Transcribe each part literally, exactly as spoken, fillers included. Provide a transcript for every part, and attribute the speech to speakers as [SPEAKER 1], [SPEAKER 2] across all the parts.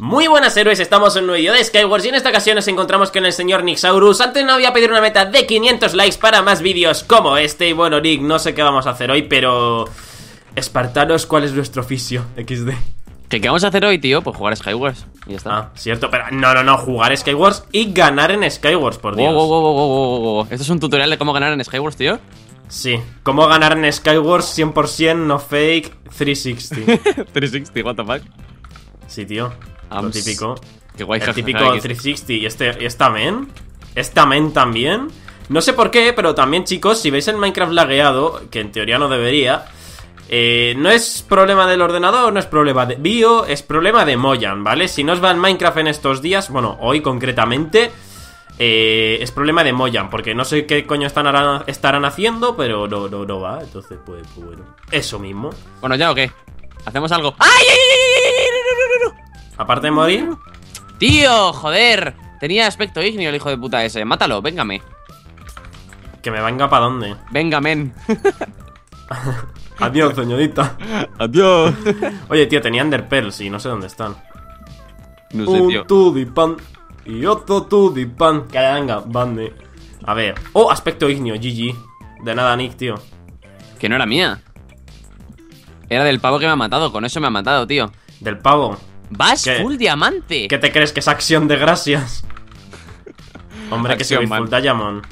[SPEAKER 1] Muy buenas héroes, estamos en un nuevo vídeo de Skywars y en esta ocasión nos encontramos con el señor Nicksaurus. Antes no voy a pedir una meta de quinientos likes para más vídeos como este. Y bueno, Nick, no sé qué vamos a hacer hoy, pero... Espartanos, ¿cuál es nuestro oficio? equis de.
[SPEAKER 2] ¿Qué, ¿Qué vamos a hacer hoy, tío? Pues jugar a Skywars y ya está.
[SPEAKER 1] Ah, cierto, pero no, no, no, jugar Skywars y ganar en Skywars, por Dios.
[SPEAKER 2] Wow, wow, wow, wow, wow, wow. ¿Esto es un tutorial de cómo ganar en Skywars, tío?
[SPEAKER 1] Sí, cómo ganar en Skywars cien por cien, no fake, trescientos sesenta.
[SPEAKER 2] trescientos sesenta, what the fuck.
[SPEAKER 1] Sí, tío,
[SPEAKER 2] Ams.
[SPEAKER 1] lo típico.
[SPEAKER 2] Qué guay,
[SPEAKER 1] El
[SPEAKER 2] jajaja,
[SPEAKER 1] típico
[SPEAKER 2] que-
[SPEAKER 1] trescientos sesenta y este, y esta men. Esta men también. No sé por qué, pero también, chicos, si veis el Minecraft lagueado, que en teoría no debería, eh, no es problema del ordenador, no es problema de Bio, es problema de Mojang, ¿vale? Si no os va en Minecraft en estos días, bueno, hoy concretamente, eh, es problema de Mojang, porque no sé qué coño están, estarán haciendo, pero no, no, no va, entonces pues, pues bueno, eso mismo.
[SPEAKER 2] Bueno, ¿ya o qué? ¿Hacemos algo? ¡Ay, ay, ay, ay, ay, ay! No, no, no, no, no!
[SPEAKER 1] Aparte de morir,
[SPEAKER 2] ¡Tío, joder! Tenía aspecto ígneo el hijo de puta ese. Mátalo, véngame.
[SPEAKER 1] que me venga para dónde.
[SPEAKER 2] Venga, men.
[SPEAKER 1] Adiós, señorita.
[SPEAKER 2] Adiós.
[SPEAKER 1] Oye, tío, tenía Enderpearls y no sé dónde están.
[SPEAKER 2] No sé,
[SPEAKER 1] Un
[SPEAKER 2] tío.
[SPEAKER 1] tudipan y otro tudipan. Que venga, bande. A ver. Oh, aspecto ignio, G G. De nada, Nick, tío.
[SPEAKER 2] Que no era mía. Era del pavo que me ha matado. Con eso me ha matado, tío.
[SPEAKER 1] Del pavo.
[SPEAKER 2] ¡Vas
[SPEAKER 1] ¿Qué?
[SPEAKER 2] full diamante!
[SPEAKER 1] ¿Qué te crees que es acción de gracias? Hombre, que
[SPEAKER 2] Acción,
[SPEAKER 1] soy full
[SPEAKER 2] man.
[SPEAKER 1] diamond.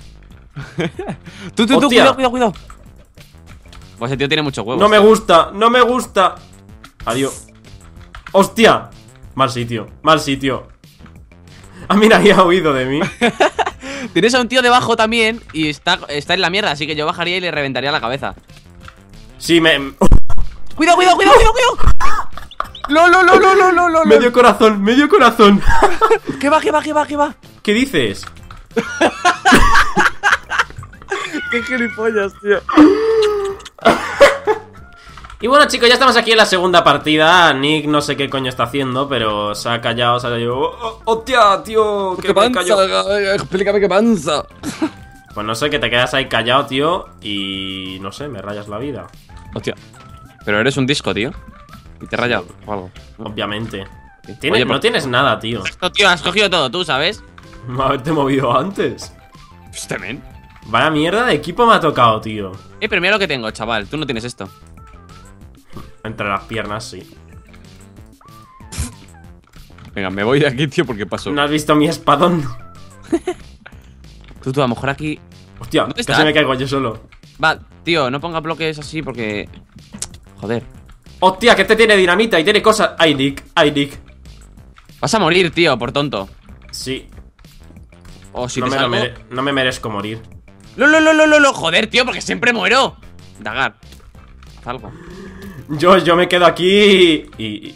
[SPEAKER 2] Tú, tú, tú,
[SPEAKER 1] Hostia.
[SPEAKER 2] cuidado, cuidado, cuidado. Pues ese tío tiene muchos huevos.
[SPEAKER 1] No me gusta, no me gusta. Adiós. ¡Hostia! Mal sitio, mal sitio. Ah, mira, ahí ha huido de mí.
[SPEAKER 2] Tienes a un tío debajo también y está, está en la mierda, así que yo bajaría y le reventaría la cabeza.
[SPEAKER 1] Sí, me...
[SPEAKER 2] ¡Cuidado, cuidado, cuidado, cuidado, cuidado! ¡No, no, no, no, no, no, no!
[SPEAKER 1] Medio corazón, medio corazón.
[SPEAKER 2] ¿Qué va, qué va, qué va, qué va?
[SPEAKER 1] ¿Qué dices?
[SPEAKER 2] ¡Qué gilipollas, tío!
[SPEAKER 1] Y bueno, chicos, ya estamos aquí en la segunda partida. Nick no sé qué coño está haciendo, pero se ha callado, se ha callado. ¡Oh, oh, hostia, tío! Que me cayó.
[SPEAKER 2] Explícame qué panza.
[SPEAKER 1] Pues no sé, que te quedas ahí callado, tío. Y no sé, me rayas la vida.
[SPEAKER 2] Hostia. Pero eres un disco, tío. Y te he rayado o algo.
[SPEAKER 1] Obviamente.
[SPEAKER 2] Sí.
[SPEAKER 1] Tienes-
[SPEAKER 2] Oye,
[SPEAKER 1] no
[SPEAKER 2] por-
[SPEAKER 1] tienes nada, tío.
[SPEAKER 2] Esto, tío, has cogido todo tú, ¿sabes?
[SPEAKER 1] Haberte movido antes.
[SPEAKER 2] Este men.
[SPEAKER 1] Vaya mierda de equipo me ha tocado, tío.
[SPEAKER 2] Eh, pero mira lo que tengo, chaval. Tú no tienes esto.
[SPEAKER 1] Entre las piernas, sí.
[SPEAKER 2] Venga, me voy de aquí, tío, porque paso.
[SPEAKER 1] ¿No has visto mi espadón?
[SPEAKER 2] Tú, tú, a lo mejor aquí.
[SPEAKER 1] Hostia,
[SPEAKER 2] ¿Dónde
[SPEAKER 1] casi
[SPEAKER 2] estás?
[SPEAKER 1] me caigo yo solo.
[SPEAKER 2] Va, tío, no ponga bloques así porque. Joder.
[SPEAKER 1] Hostia, que este tiene dinamita y tiene cosas. Ay, Nick, ay, Nick.
[SPEAKER 2] Vas a morir, tío, por tonto.
[SPEAKER 1] Sí,
[SPEAKER 2] O si
[SPEAKER 1] no,
[SPEAKER 2] te
[SPEAKER 1] me lo
[SPEAKER 2] salvo.
[SPEAKER 1] mere- no me merezco morir.
[SPEAKER 2] ¡Lo, lo, lo, lo, lo, lo! Joder, tío, porque siempre muero. Dagar. Haz algo.
[SPEAKER 1] Yo, yo me quedo aquí y... y-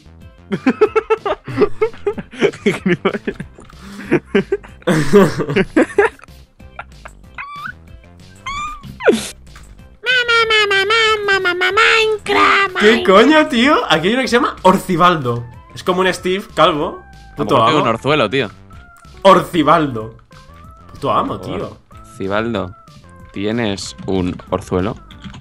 [SPEAKER 1] ¿Qué coño, tío? Aquí hay uno que se llama Orcibaldo. Es como un Steve calvo. Puto
[SPEAKER 2] Tengo un
[SPEAKER 1] amo.
[SPEAKER 2] orzuelo, tío.
[SPEAKER 1] Orcibaldo. Puto amo, tío.
[SPEAKER 2] Cibaldo, ¿tienes un orzuelo?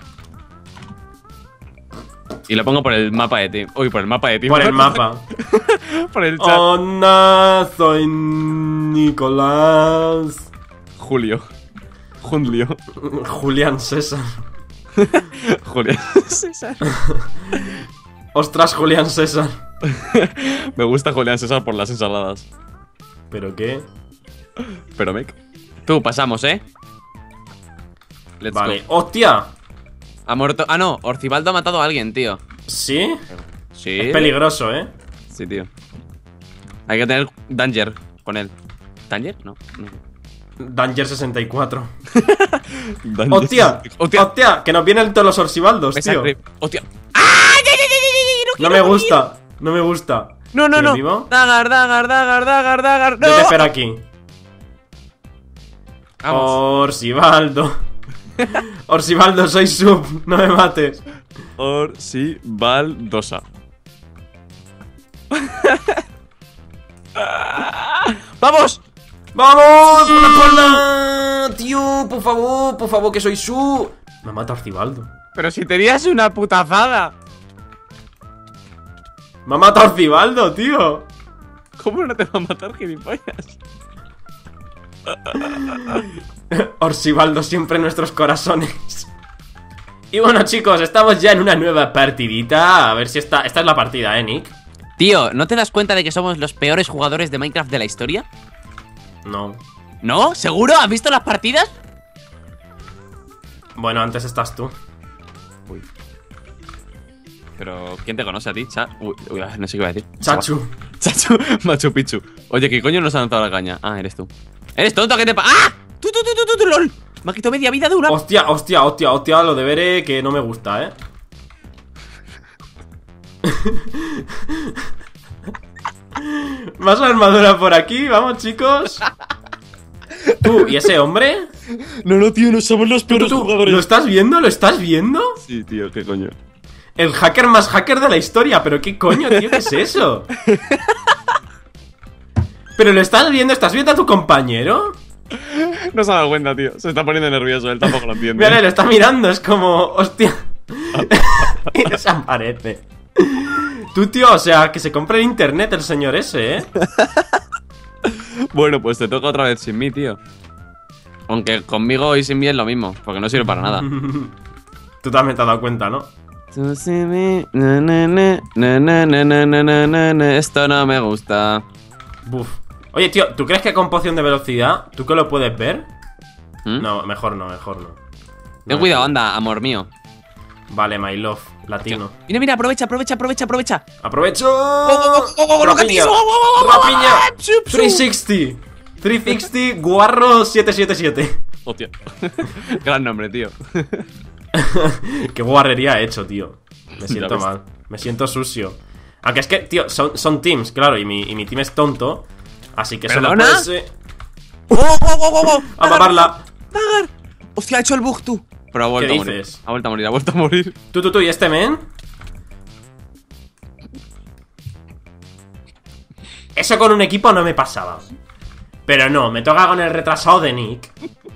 [SPEAKER 2] Y lo pongo por el mapa de Team. Uy, por el mapa de Team.
[SPEAKER 1] Por el mapa.
[SPEAKER 2] Por el chat.
[SPEAKER 1] Hola, soy Nicolás.
[SPEAKER 2] Julio. Julio.
[SPEAKER 1] Julián César.
[SPEAKER 2] Julio. César.
[SPEAKER 1] Ostras, Julián César.
[SPEAKER 2] Me gusta Julián César por las ensaladas.
[SPEAKER 1] ¿Pero qué?
[SPEAKER 2] Pero mec. Tú, pasamos, ¿eh? Let's
[SPEAKER 1] Vale.
[SPEAKER 2] go.
[SPEAKER 1] ¡Hostia!
[SPEAKER 2] Ha muerto. Ah, no. Orcibaldo ha matado a alguien, tío.
[SPEAKER 1] ¿Sí?
[SPEAKER 2] Sí.
[SPEAKER 1] Es peligroso, ¿eh?
[SPEAKER 2] Sí, tío. Hay que tener Danger con él. ¿Danger? No. no.
[SPEAKER 1] Danger sesenta y cuatro.
[SPEAKER 2] Danger.
[SPEAKER 1] ¡Hostia!
[SPEAKER 2] ¡Hostia!
[SPEAKER 1] ¡Hostia! Que nos vienen todos los Orcibaldos,
[SPEAKER 2] Pesa
[SPEAKER 1] tío.
[SPEAKER 2] grip. ¡Hostia! ¡Ah! ¡Ya, ya, ya, ya, ya!
[SPEAKER 1] No me gusta. No me gusta.
[SPEAKER 2] No, no,
[SPEAKER 1] ¿Sigue
[SPEAKER 2] no.
[SPEAKER 1] vivo?
[SPEAKER 2] Dagar, dagar, dagar, dagar, dagar. ¡No!
[SPEAKER 1] Yo te espero aquí.
[SPEAKER 2] Vamos.
[SPEAKER 1] Orcibaldo. Orcibaldo, soy sub. No me mates.
[SPEAKER 2] Orcibaldosa. ¡Vamos!
[SPEAKER 1] ¡Vamos! ¡Por la espalda! Tío, por favor, por favor, que soy su. Me mata Orcibaldo.
[SPEAKER 2] Pero si tenías una putazada.
[SPEAKER 1] Me ha matado Orcibaldo, tío.
[SPEAKER 2] ¿Cómo no te va a matar, gilipollas?
[SPEAKER 1] Orsibaldo siempre en nuestros corazones. Y bueno, chicos, estamos ya en una nueva partidita. A ver si esta... Esta es la partida, ¿eh, Nick?
[SPEAKER 2] Tío, ¿no te das cuenta de que somos los peores jugadores de Minecraft de la historia?
[SPEAKER 1] No.
[SPEAKER 2] ¿No? ¿Seguro? ¿Has visto las partidas?
[SPEAKER 1] Bueno, antes estás tú.
[SPEAKER 2] Uy. Pero, ¿quién te conoce a ti? Cha uy, uy, no sé qué iba a decir.
[SPEAKER 1] Chachu.
[SPEAKER 2] Chachu, Machu Picchu. Oye, ¿qué coño nos ha lanzado la caña? Ah, eres tú. ¿Eres tonto? ¿Qué te pasa? ¡Ah! ¡Tú, tú, tú, tú, tú, tú, lol! Me ha quitado media vida de una...
[SPEAKER 1] Hostia, hostia, hostia, hostia, lo de Bere que no me gusta, ¿eh? Más armadura por aquí, vamos, chicos. Tú, ¿y ese hombre?
[SPEAKER 2] No, no, tío, no somos los peores
[SPEAKER 1] ¿Tú, tú,
[SPEAKER 2] jugadores.
[SPEAKER 1] ¿Lo estás viendo? ¿Lo estás viendo?
[SPEAKER 2] Sí, tío, ¿qué coño?
[SPEAKER 1] El hacker más hacker de la historia. ¿Pero qué coño, tío? ¿Qué es eso? ¿Pero lo estás viendo? ¿Estás viendo a tu compañero?
[SPEAKER 2] No se ha dado cuenta, tío. Se está poniendo nervioso, él tampoco lo entiende.
[SPEAKER 1] Mira, lo está mirando, es como... Hostia. Y desaparece. Tú, tío, o sea, que se compre en internet el señor ese, ¿eh?
[SPEAKER 2] Bueno, pues te toca otra vez sin mí, tío. Aunque conmigo y sin mí es lo mismo, porque no sirve para nada.
[SPEAKER 1] Tú también te has dado cuenta, ¿no?
[SPEAKER 2] Tú sin mí, na, na, na, na, na, na, na, na, na, na, esto no me gusta.
[SPEAKER 1] Buf. Oye, tío, ¿tú crees que con poción de velocidad tú que lo puedes ver?
[SPEAKER 2] ¿Mm?
[SPEAKER 1] No, mejor no, mejor no.
[SPEAKER 2] Ten
[SPEAKER 1] No,
[SPEAKER 2] cuidado,
[SPEAKER 1] mejor.
[SPEAKER 2] anda, amor mío.
[SPEAKER 1] Vale, my love, latino.
[SPEAKER 2] Mira, mira, aprovecha, aprovecha, aprovecha, aprovecha.
[SPEAKER 1] ¡Aprovecho!
[SPEAKER 2] oh, oh, oh,
[SPEAKER 1] ¡Rapiña!
[SPEAKER 2] oh, oh, oh, oh,
[SPEAKER 1] ¡Rapiña!
[SPEAKER 2] Psu, psu.
[SPEAKER 1] trescientos sesenta trescientos sesenta Guarro siete siete siete.
[SPEAKER 2] Hostia. Gran nombre, tío.
[SPEAKER 1] Qué guarrería he hecho, tío. Me siento
[SPEAKER 2] ves.
[SPEAKER 1] mal. Me siento sucio. Aunque es que, tío, son, son teams, claro, y mi, y mi team es tonto. Así que solo
[SPEAKER 2] ¿Perdona?
[SPEAKER 1] puede ser...
[SPEAKER 2] ¡Oh, oh, oh, oh, oh!
[SPEAKER 1] ¡A mamarla!
[SPEAKER 2] ¡Dagar! ¡Hostia, ha hecho el bug, tú! Pero ha vuelto
[SPEAKER 1] ¿Qué
[SPEAKER 2] a morir.
[SPEAKER 1] dices?
[SPEAKER 2] Ha vuelto a morir, ha vuelto a morir.
[SPEAKER 1] Tú, tú, tú, ¿y este men? Eso con un equipo no me pasaba. Pero no, me toca con el retrasado de Nick.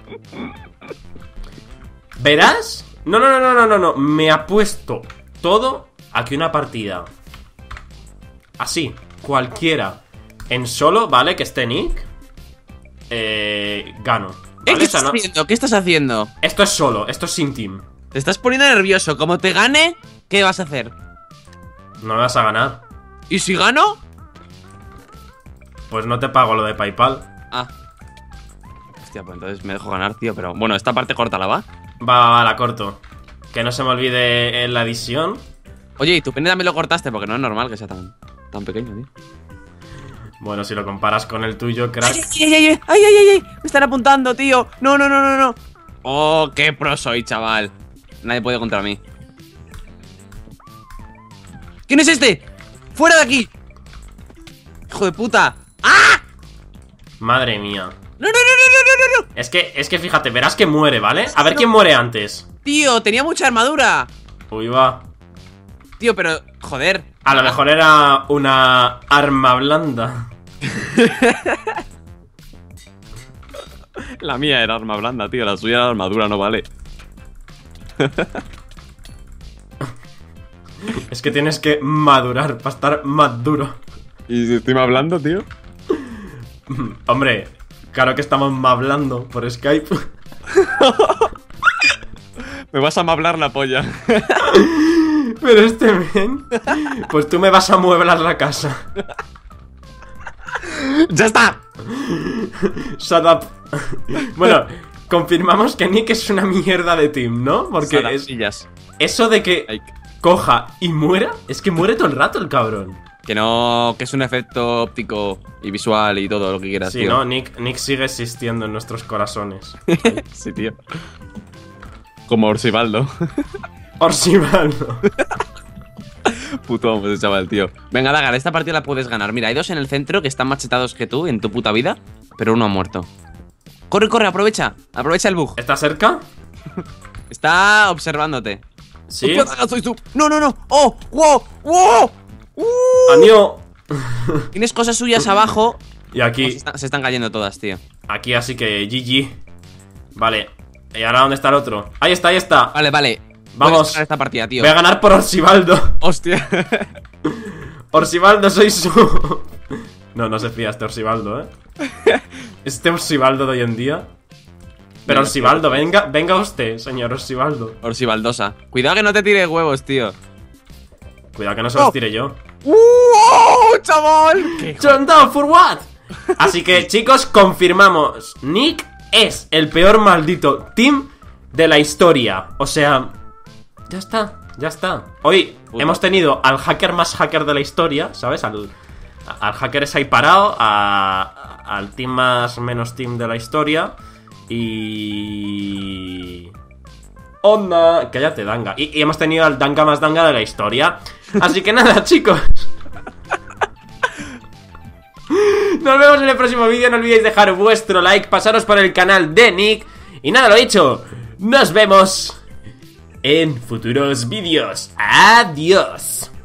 [SPEAKER 1] ¿Verás? No, no, no, no, no, no, no. Me ha puesto todo a que una partida así, cualquiera, en solo, ¿vale? Que esté Nick, eh, gano.
[SPEAKER 2] ¿Eh?
[SPEAKER 1] ¿Vale?
[SPEAKER 2] ¿Qué
[SPEAKER 1] O sea,
[SPEAKER 2] estás
[SPEAKER 1] no-
[SPEAKER 2] haciendo? ¿Qué estás haciendo?
[SPEAKER 1] esto es solo, esto es sin team.
[SPEAKER 2] Te estás poniendo nervioso. Como te gane, ¿qué vas a hacer?
[SPEAKER 1] No me vas a ganar.
[SPEAKER 2] ¿Y si gano?
[SPEAKER 1] Pues no te pago lo de PayPal.
[SPEAKER 2] Ah. Hostia, pues entonces me dejo ganar, tío. Pero bueno, esta parte corta la va.
[SPEAKER 1] Va, va, va, la corto. Que no se me olvide en la edición.
[SPEAKER 2] Oye, y tu pene también lo cortaste porque no es normal que sea tan, tan pequeño, tío.
[SPEAKER 1] Bueno, si lo comparas con el tuyo, crack.
[SPEAKER 2] ¡Ay, ay, ay, ay! ¡Ay, ay, ay, ay! ¡Me están apuntando, tío! ¡No, no, no, no, no! ¡Oh, qué pro soy, chaval! Nadie puede contra mí. ¿Quién es este? ¡Fuera de aquí! ¡Hijo de puta! ¡Ah!
[SPEAKER 1] Madre mía.
[SPEAKER 2] ¡No, no, no, no, no, no, no!
[SPEAKER 1] Es que, es que fíjate, verás que muere, ¿vale? A ver quién muere antes.
[SPEAKER 2] Tío, tenía mucha armadura.
[SPEAKER 1] Uy, va.
[SPEAKER 2] Tío, pero, joder.
[SPEAKER 1] A lo mejor era una arma blanda.
[SPEAKER 2] La mía era arma blanda, tío. La suya era armadura, no vale.
[SPEAKER 1] Es que tienes que madurar para estar más duro.
[SPEAKER 2] ¿Y si estoy hablando, tío?
[SPEAKER 1] Hombre, claro que estamos hablando por Skype.
[SPEAKER 2] Me vas a hablar la polla.
[SPEAKER 1] Pero este men, pues tú me vas a mueblar la casa.
[SPEAKER 2] ¡Ya está!
[SPEAKER 1] Shut up. Bueno, confirmamos que Nick es una mierda de team, ¿no? Porque es,
[SPEAKER 2] Sillas.
[SPEAKER 1] eso de que coja y muera, es que muere todo el rato el cabrón.
[SPEAKER 2] Que no, que es un efecto óptico y visual y todo lo que quieras,
[SPEAKER 1] Sí,
[SPEAKER 2] tío.
[SPEAKER 1] ¿no? Nick, Nick sigue existiendo en nuestros corazones.
[SPEAKER 2] Sí, tío. Como Orsibaldo.
[SPEAKER 1] Orsivaldo.
[SPEAKER 2] Puto amo ese chaval, tío. Venga, Dagar, esta partida la puedes ganar. Mira, hay dos en el centro que están más chetados que tú en tu puta vida, pero uno ha muerto. Corre, corre, aprovecha. Aprovecha el bug.
[SPEAKER 1] ¿Está cerca?
[SPEAKER 2] Está observándote.
[SPEAKER 1] Sí.
[SPEAKER 2] Hostia, Dagar, soy tú. No, no, no. ¡Oh! ¡Wow! ¡Wow! ¡Uh!
[SPEAKER 1] ¡Anío!
[SPEAKER 2] Tienes cosas suyas abajo.
[SPEAKER 1] Y
[SPEAKER 2] Se,
[SPEAKER 1] aquí,
[SPEAKER 2] está- se están cayendo todas, tío.
[SPEAKER 1] aquí así que G G. Vale. ¿Y ahora dónde está el otro? Ahí está, ahí está.
[SPEAKER 2] Vale, vale.
[SPEAKER 1] Vamos.
[SPEAKER 2] Puedes ganar esta partida, tío.
[SPEAKER 1] Voy a ganar por Orsivaldo.
[SPEAKER 2] Hostia.
[SPEAKER 1] Orsivaldo, soy su... No, no se fía este Orsibaldo, ¿eh? Este Orsibaldo de hoy en día. Pero Orsibaldo, venga, venga usted, señor Orsibaldo.
[SPEAKER 2] Orsibaldosa. Cuidado que no te tire huevos, tío.
[SPEAKER 1] Cuidado que no se los tire yo.
[SPEAKER 2] ¡Uh, chaval!
[SPEAKER 1] Turn down for what? Así que, chicos, confirmamos. Nick es el peor maldito team de la historia. O sea, ya está, ya está. Hoy Puta. hemos tenido al hacker más hacker de la historia, ¿sabes? Al, al hacker ese ahí parado, a, al team más menos team de la historia. Y... Onda, cállate, Danga. Y, y hemos tenido al Danga más Danga de la historia. Así que nada, chicos. Nos vemos en el próximo vídeo. No olvidéis dejar vuestro like, pasaros por el canal de Nick. Y nada, lo dicho, nos vemos en futuros vídeos. Adiós.